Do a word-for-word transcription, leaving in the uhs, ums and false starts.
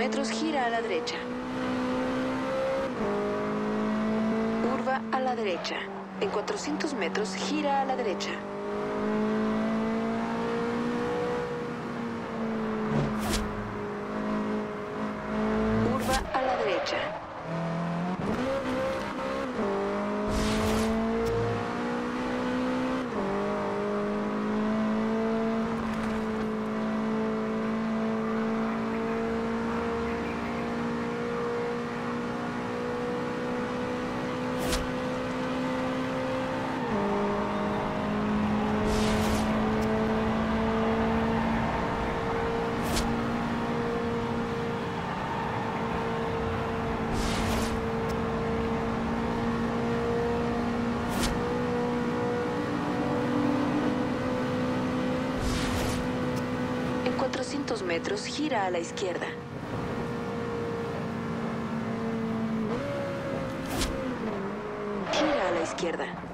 metros, gira a la derecha. Curva a la derecha. En cuatrocientos metros, gira a la derecha. Curva a la derecha. En cuatrocientos metros, gira a la izquierda. Gira a la izquierda.